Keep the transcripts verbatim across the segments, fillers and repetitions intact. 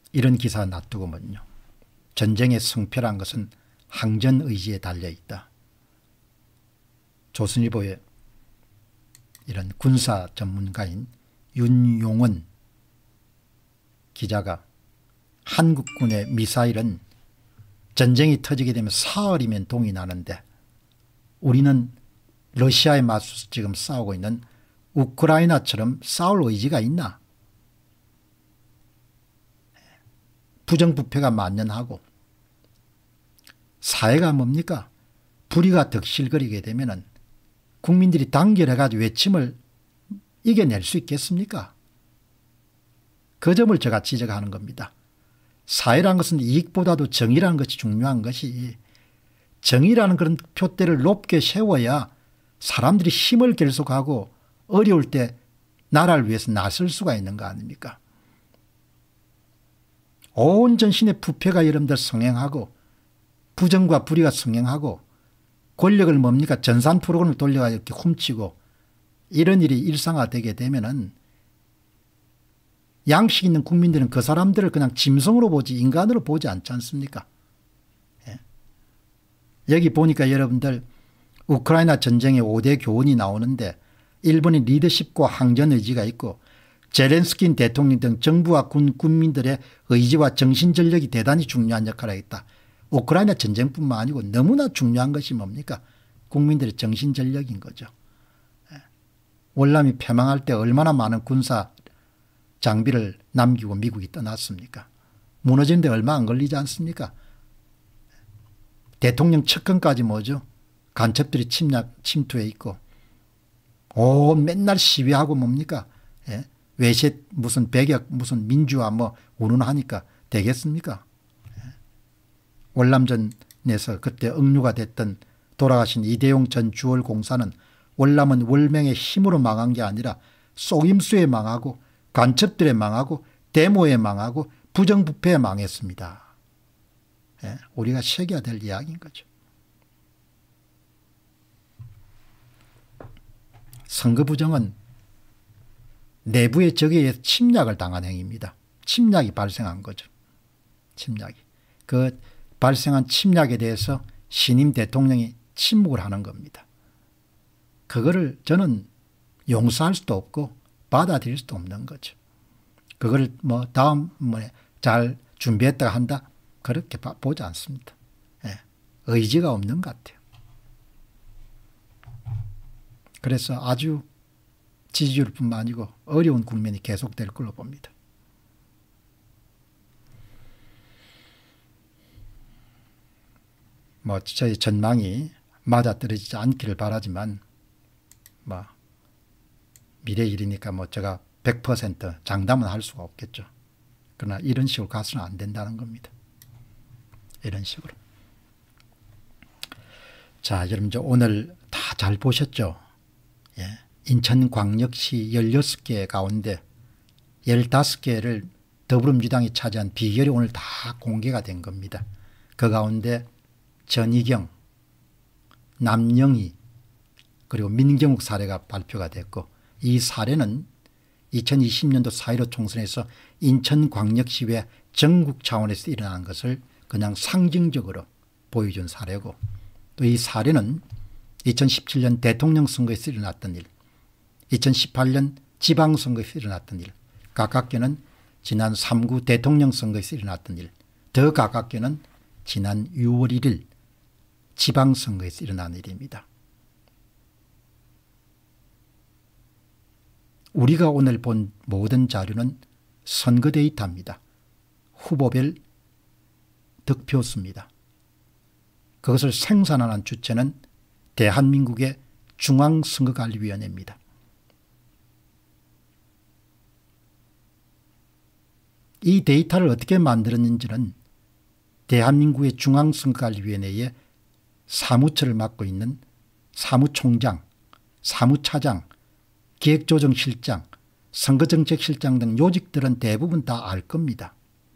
이런 기사 놔두고면요. 전쟁의 성패란 것은 항전 의지에 달려있다. 조선일보의 이런 군사 전문가인 윤용원 기자가 한국군의 미사일은 전쟁이 터지게 되면 사흘이면 동이 나는데 우리는 러시아에 맞서서 지금 싸우고 있는 우크라이나처럼 싸울 의지가 있나? 부정부패가 만연하고 사회가 뭡니까? 불의가 득실거리게 되면은 국민들이 단결해가지고 외침을 이겨낼 수 있겠습니까? 그 점을 제가 지적하는 겁니다. 사회라는 것은 이익보다도 정의라는 것이 중요한 것이 정의라는 그런 표대를 높게 세워야 사람들이 힘을 결속하고 어려울 때 나라를 위해서 나설 수가 있는 거 아닙니까? 온 전신의 부패가 여러분들 성행하고 부정과 불의가 성행하고 권력을 뭡니까 전산 프로그램을 돌려가 이렇게 훔치고 이런 일이 일상화되게 되면은 양식 있는 국민들은 그 사람들을 그냥 짐승으로 보지 인간으로 보지 않지 않습니까? 예. 여기 보니까 여러분들 우크라이나 전쟁의 오 대 교훈이 나오는데 일본의 리더십과 항전 의지가 있고 제렌스키 대통령 등 정부와 군, 국민들의 의지와 정신전력이 대단히 중요한 역할을 하겠다. 우크라이나 전쟁뿐만 아니고 너무나 중요한 것이 뭡니까? 국민들의 정신전력인 거죠. 예. 월남이 패망할 때 얼마나 많은 군사 장비를 남기고 미국이 떠났습니까? 무너진 데 얼마 안 걸리지 않습니까? 대통령 측근까지 뭐죠? 간첩들이 침략, 침투해 있고 오 맨날 시위하고 뭡니까? 예? 외세 무슨 백약 무슨 민주화 뭐 운운하니까 되겠습니까? 예. 월남전에서 그때 억류가 됐던 돌아가신 이대용 전 주월 공사는 월남은 월명의 힘으로 망한 게 아니라 속임수에 망하고 간첩들에 망하고 데모에 망하고 부정부패에 망했습니다. 예, 우리가 새겨야 될 이야기인 거죠. 선거 부정은 내부의 적에 의해서 침략을 당한 행위입니다. 침략이 발생한 거죠. 침략이. 그 발생한 침략에 대해서 신임 대통령이 침묵을 하는 겁니다. 그거를 저는 용서할 수도 없고 받아들일 수도 없는 거죠. 그걸 뭐 다음번에 잘 준비했다가 한다? 그렇게 보지 않습니다. 예. 의지가 없는 것 같아요. 그래서 아주 지지율뿐만 아니고 어려운 국면이 계속될 걸로 봅니다. 뭐 저희 전망이 맞아떨어지지 않기를 바라지만 뭐 미래 일이니까 뭐 제가 백 퍼센트 장담은 할 수가 없겠죠. 그러나 이런 식으로 가서는 안 된다는 겁니다. 이런 식으로. 자, 여러분 오늘 다 잘 보셨죠? 예. 인천광역시 열여섯 개 가운데 열다섯 개를 더불어민주당이 차지한 비결이 오늘 다 공개가 된 겁니다. 그 가운데 전희경, 남영희 그리고 민경욱 사례가 발표가 됐고 이 사례는 이천이십 년도 사 일오 총선에서 인천광역시 외 전국 차원에서 일어난 것을 그냥 상징적으로 보여준 사례고 또 이 사례는 이천십칠 년 대통령 선거에서 일어났던 일, 이천십팔 년 지방선거에서 일어났던 일, 가깝게는 지난 삼 구 대통령 선거에서 일어났던 일, 더 가깝게는 지난 유월 일일 지방선거에서 일어난 일입니다. 우리가 오늘 본 모든 자료는 선거 데이터입니다. 후보별 득표수입니다. 그것을 생산하는 주체는 대한민국의 중앙선거관리위원회입니다. 이 데이터를 어떻게 만들었는지는 대한민국의 중앙선거관리위원회의 사무처를 맡고 있는 사무총장, 사무차장, 기획조정실장, 선거정책실장 등 요직들은 대부분 다 알 겁니다.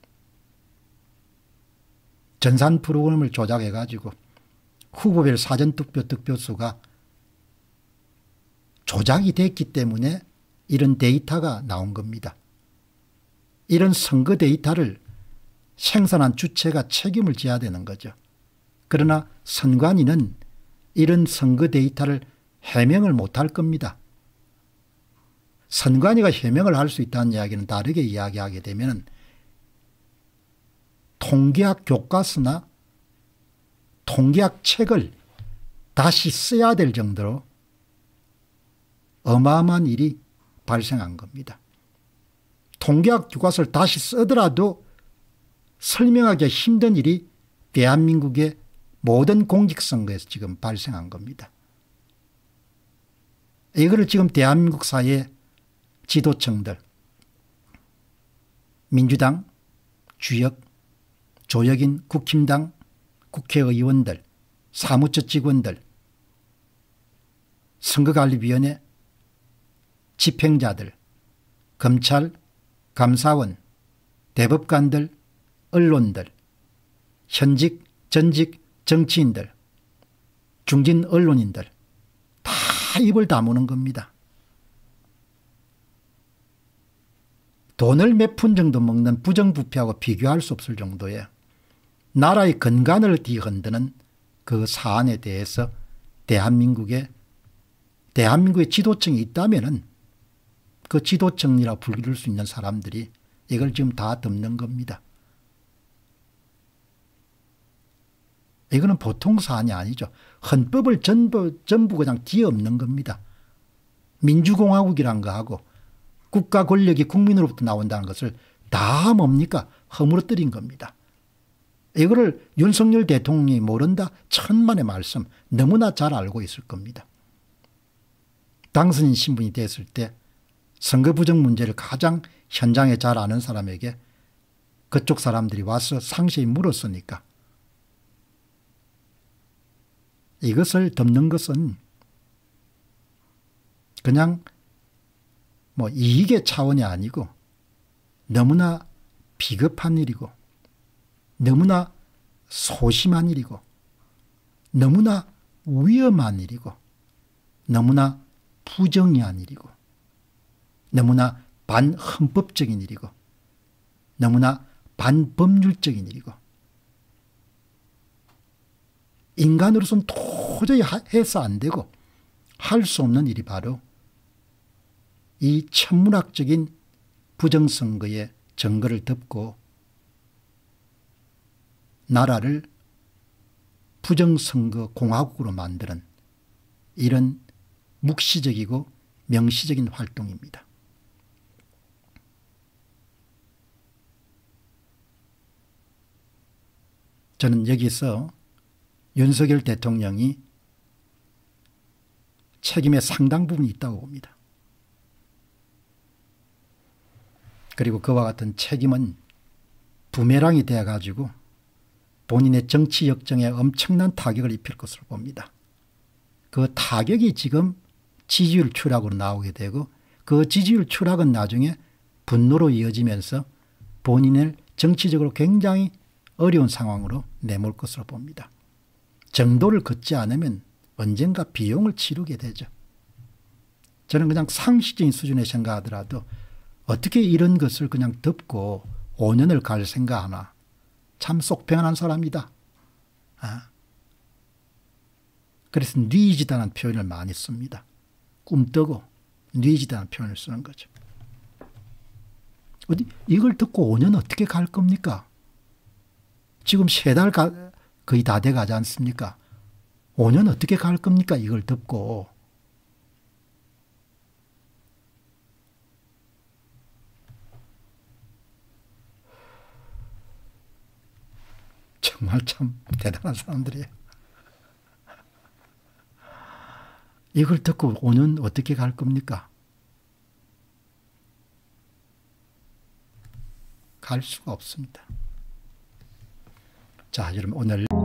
전산 프로그램을 조작해 가지고 후보별 사전투표 득표수가 조작이 됐기 때문에 이런 데이터가 나온 겁니다. 이런 선거 데이터를 생산한 주체가 책임을 져야 되는 거죠. 그러나 선관위는 이런 선거 데이터를 해명을 못할 겁니다. 선관위가 해명을 할 수 있다는 이야기는 다르게 이야기하게 되면 통계학 교과서나 통계학 책을 다시 써야 될 정도로 어마어마한 일이 발생한 겁니다. 통계학 교과서를 다시 쓰더라도 설명하기 힘든 일이 대한민국의 모든 공직선거에서 지금 발생한 겁니다. 이거를 지금 대한민국 사회 지도층들, 민주당, 주역, 조역인 국힘당, 국회의원들, 사무처 직원들, 선거관리위원회, 집행자들, 검찰, 감사원, 대법관들, 언론들, 현직, 전직 정치인들, 중진 언론인들 다 입을 다무는 겁니다. 돈을 몇 푼 정도 먹는 부정부패하고 비교할 수 없을 정도의 나라의 근간을 뒤흔드는 그 사안에 대해서 대한민국의 대한민국의 지도층이 있다면은 그 지도층이라 불릴 수 있는 사람들이 이걸 지금 다 덮는 겁니다. 이거는 보통 사안이 아니죠. 헌법을 전부, 전부 그냥 뒤엎는 겁니다. 민주공화국이란 거 하고 국가 권력이 국민으로부터 나온다는 것을 다 뭡니까? 허물어뜨린 겁니다. 이거를 윤석열 대통령이 모른다? 천만의 말씀 너무나 잘 알고 있을 겁니다. 당선인 신분이 됐을 때 선거 부정 문제를 가장 현장에 잘 아는 사람에게 그쪽 사람들이 와서 상세히 물었으니까 이것을 덮는 것은 그냥 뭐 이익의 차원이 아니고 너무나 비겁한 일이고 너무나 소심한 일이고 너무나 위험한 일이고 너무나 부정의한 일이고 너무나 반헌법적인 일이고 너무나 반법률적인 일이고 인간으로서는 도저히 해서 안 되고 할 수 없는 일이 바로 이 천문학적인 부정선거의 증거를 덮고 나라를 부정선거 공화국으로 만드는 이런 묵시적이고 명시적인 활동입니다. 저는 여기서 윤석열 대통령이 책임의 상당 부분이 있다고 봅니다. 그리고 그와 같은 책임은 부메랑이 되어가지고 본인의 정치 역정에 엄청난 타격을 입힐 것으로 봅니다. 그 타격이 지금 지지율 추락으로 나오게 되고 그 지지율 추락은 나중에 분노로 이어지면서 본인을 정치적으로 굉장히 어려운 상황으로 내몰 것으로 봅니다. 정도를 걷지 않으면 언젠가 비용을 치르게 되죠. 저는 그냥 상식적인 수준의 생각하더라도 어떻게 이런 것을 그냥 덮고 오 년을 갈 생각하나. 참 속편한 사람이다. 아. 그래서 뉘지다는 표현을 많이 씁니다. 꿈뜨고 뉘지다는 표현을 쓰는 거죠. 어디 이걸 듣고 오 년 어떻게 갈 겁니까? 지금 세 달 거의 다 돼 가지 않습니까? 오 년 어떻게 갈 겁니까? 이걸 듣고. 정말 참 대단한 사람들이에요. 이걸 듣고 오 년 어떻게 갈 겁니까? 갈 수가 없습니다. 자, 여러분 오늘